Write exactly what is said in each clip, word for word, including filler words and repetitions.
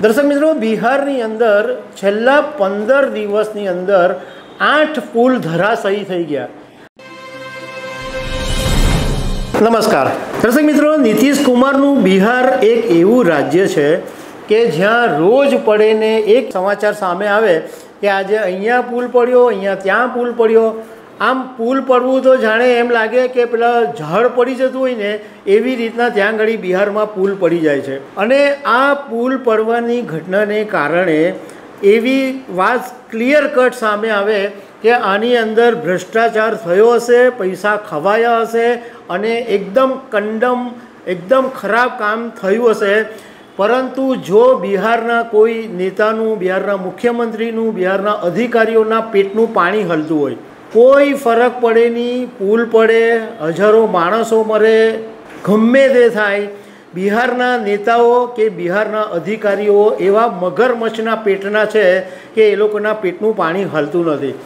દર્શક મિત્રો, બિહારની અંદર છેલ્લા પંદર દિવસની અંદર આઠ પુલ ધરાશાયી થઈ ગયા. નમસ્કાર દર્શક મિત્રો, નીતિશ કુમારનું બિહાર એક એવું રાજ્ય છે કે જ્યાં રોજ પડે ને એક સમાચાર સામે આવે કે આજે અહીંયા પુલ પડ્યો, અહીંયા ત્યાં પુલ પડ્યો. આમ પુલ પડવું તો જાણે એમ લાગે કે પેલા ઝાડ પડી જતું હોય ને એવી રીતના ત્યાં ઘડી બિહારમાં પુલ પડી જાય છે. અને આ પુલ પડવાની ઘટનાને કારણે એવી વાત ક્લિયર કટ સામે આવે કે આની અંદર ભ્રષ્ટાચાર થયો હશે, પૈસા ખવાયા હશે અને એકદમ કંડમ એકદમ ખરાબ કામ થયું હશે. પરંતુ જો બિહારના કોઈ નેતાનું, બિહારના મુખ્યમંત્રીનું, બિહારના અધિકારીઓના પેટનું પાણી હલતું હોય, કોઈ ફરક પડે નહીં, પુલ પડે, હજારો માણસો મરે, ગમે તે થાય, બિહારના નેતાઓ કે બિહારના અધિકારીઓ એવા મગરમચ્છના પેટના છે કે એ લોકોના પેટનું પાણી હલતું નથી.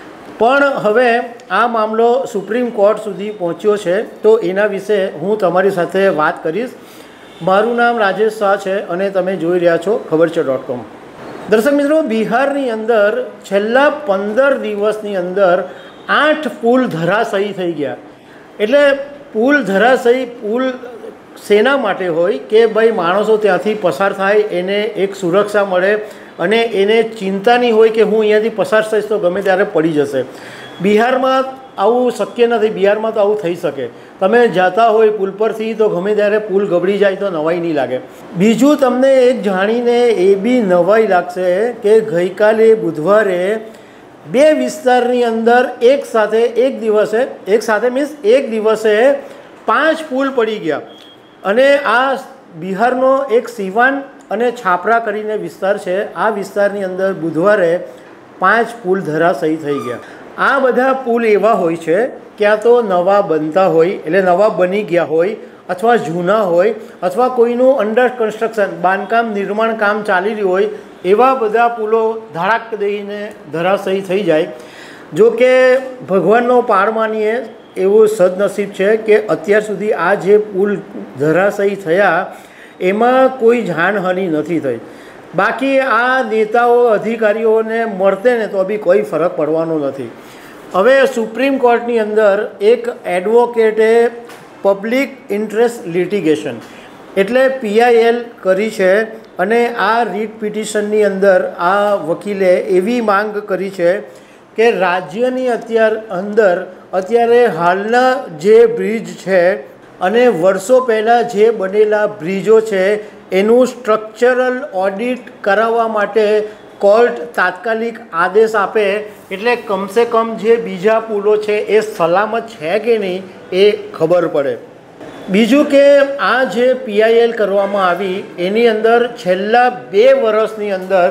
પણ હવે આ મામલો સુપ્રીમ કોર્ટ સુધી પહોંચ્યો છે, તો એના વિશે હું તમારી સાથે વાત કરીશ. મારું નામ રાજેશ શાહ છે અને તમે જોઈ રહ્યા છો ખબર છે ડોટ કોમ. દર્શક મિત્રો, બિહારની અંદર છેલ્લા પંદર દિવસની અંદર આઠ પુલ ધરાશાયી થઈ ગયા. એટલે પુલ ધરાશાયી પુલ શેના માટે હોય કે ભાઈ માણસો ત્યાંથી પસાર થાય, એને એક સુરક્ષા મળે અને એને ચિંતા નહીં હોય કે હું અહીંયાથી પસાર થઈશ તો ગમે ત્યારે પડી જશે. બિહારમાં આવું શક્ય નથી. બિહારમાં તો આવું થઈ શકે. તમે જતા હોય પુલ પરથી તો ગમે ત્યારે પુલ ગબડી જાય તો નવાઈ નહીં લાગે. બીજું તમને એક જાણીને એ બી નવાઈ લાગશે કે ગઈકાલે બુધવારે બે વિસ્તારની અંદર એક સાથે એક દિવસે એક સાથે મીન્સ એક દિવસે પાંચ પુલ પડી ગયા. અને આ બિહારનો એક સિવાન અને છાપરા કરીને વિસ્તાર છે. આ વિસ્તારની અંદર બુધવારે પાંચ પુલ ધરાશાયી થઈ ગયા. આ બધા પુલ એવા હોય છે ક્યાં તો નવા બનતા હોય, એટલે નવા બની ગયા હોય, અથવા જૂના હોય, અથવા કોઈનું અંડર કન્સ્ટ્રક્શન બાંધકામ નિર્માણ કામ ચાલી રહ્યું હોય, એવા બધા પુલો ધડાક દઈને ધરાશાયી થઈ જાય. જો કે ભગવાનનો પાર માનીએ એવું સદનસીબ છે કે અત્યાર સુધી આ જે પુલ ધરાશાયી થયા એમાં કોઈ જાનહાનિ નથી થઈ. બાકી આ નેતાઓ અધિકારીઓને મળતે ને તો બી કોઈ ફરક પડવાનો નથી. હવે સુપ્રીમ કોર્ટની અંદર એક એડવોકેટે પબ્લિક ઇન્ટરેસ્ટ લિટિગેશન એટલે પીઆઈએલ કરી છે. અને આ રીટ પિટિશનની અંદર આ વકીલે એવી માંગ કરી છે કે રાજ્યની અત્યાર અંદર અત્યારે હાલના જે બ્રિજ છે અને વર્ષો પહેલાં જે બનેલા બ્રિજો છે એનું સ્ટ્રક્ચરલ ઓડિટ કરાવવા માટે કોર્ટ તાત્કાલિક આદેશ આપે, એટલે કમસે કમ જે બીજા પુલો છે એ સલામત છે કે નહીં એ ખબર પડે. બીજું કે આ જે પીઆઈએલ કરવામાં આવી એની અંદર છેલ્લા બે વર્ષની અંદર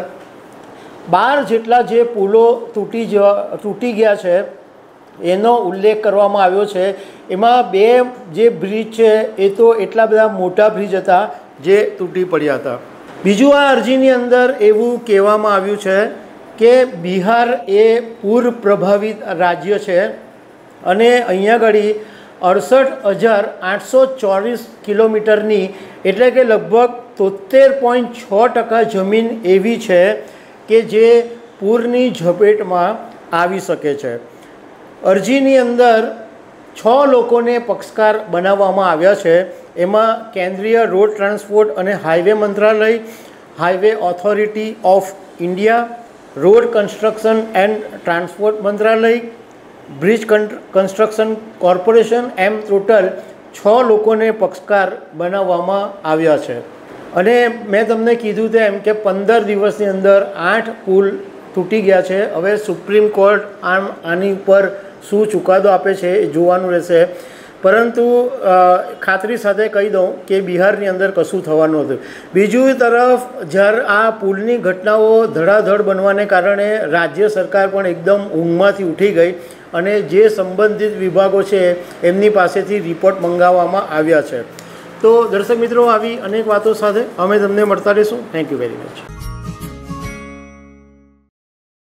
બાર જેટલા જે પુલો તૂટી જવા તૂટી ગયા છે એનો ઉલ્લેખ કરવામાં આવ્યો છે. એમાં બે જે બ્રિજ છે એ તો એટલા બધા મોટા બ્રિજ હતા જે તૂટી પડ્યા હતા. બીજું આ અરજીની અંદર એવું કહેવામાં આવ્યું છે કે બિહાર એ પૂર પ્રભાવિત રાજ્ય છે અને અહીંયા આગળ અડસઠ હજાર આઠસો ચોવીસ કિલોમીટરની એટલે કે લગભગ તોતેર પોઈન્ટ છ ટકા જમીન એવી છે કે જે પૂરની ઝપેટમાં આવી શકે છે. અરજીની અંદર છ લોકોને પક્ષકાર બનાવવામાં આવ્યા છે. એમાં કેન્દ્રીય રોડ ટ્રાન્સપોર્ટ અને હાઈવે મંત્રાલય, highway authority of India, road construction and transport મંત્રાલય, બ્રિજ કન્સ્ટ્રક્શન કોર્પોરેશન, એમ ટોટલ છ લોકોને પક્ષકાર બનાવવામાં આવ્યા છે. અને મેં તમને કીધું તેમ કે પંદર દિવસની અંદર આઠ પુલ તૂટી ગયા છે. હવે સુપ્રીમ કોર્ટ આમ આની ઉપર શું ચુકાદો આપે છે એ જોવાનું રહેશે. પરંતુ ખાતરી સાથે કહી દઉં કે બિહારની અંદર કશું થવાનું હતું. બીજું તરફ જ્યારે આ પુલની ઘટનાઓ ધડાધડ બનવાને કારણે રાજ્ય સરકાર પણ એકદમ ઊંઘમાંથી ઉઠી ગઈ અને જે સંબંધિત વિભાગો છે એમની પાસેથી રિપોર્ટ મંગાવવામાં આવ્યા છે. તો દર્શક મિત્રો, આવી અનેક વાતો સાથે અમે તમને મળતા રહીશું. Thank you very much.